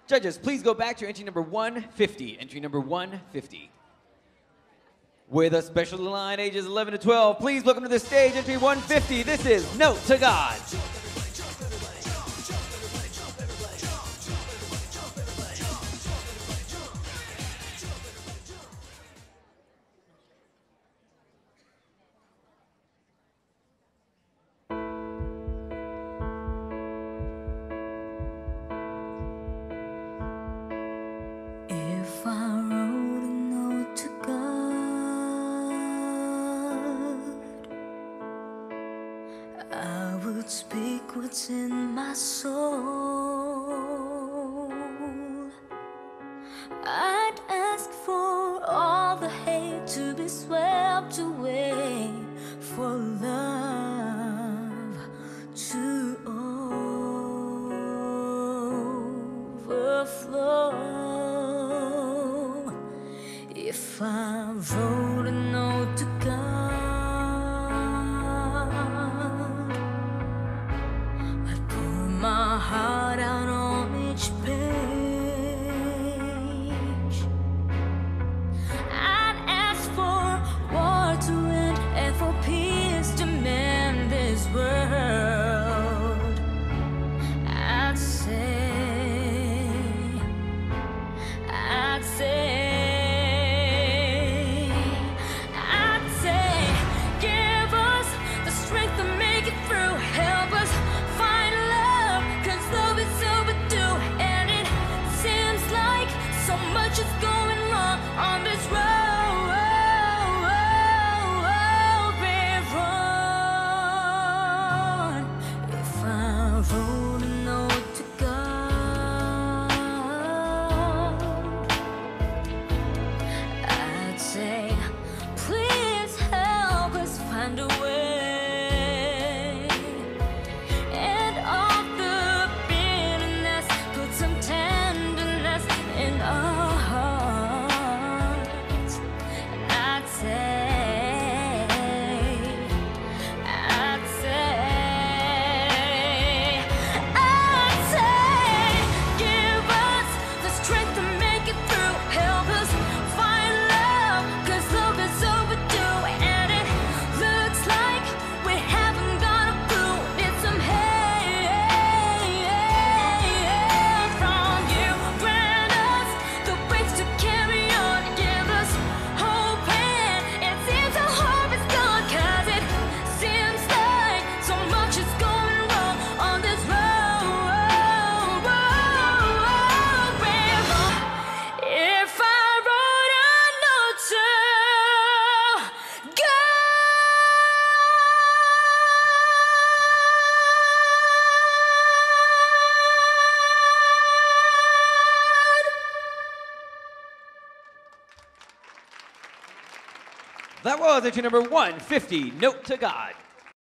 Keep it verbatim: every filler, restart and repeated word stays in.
Judges, please go back to entry number one fifty. Entry number one fifty. With a special line ages eleven to twelve, please welcome to the stage entry one fifty. This is Note to God. If I wrote a note to God, I would speak what's in my soul. I'd ask for all the hate to be swept away, for love to overflow. If I wrote a note to God, I'd pour my heart out on each page. I'd ask for war to end and for peace to mend this world. I'd say, I'd say on this road, we run. If I wrote a note to God, I'd say, please help us find a way. And all the bitterness, put some tenderness in our hearts. That was entry number one fifty, Note to God.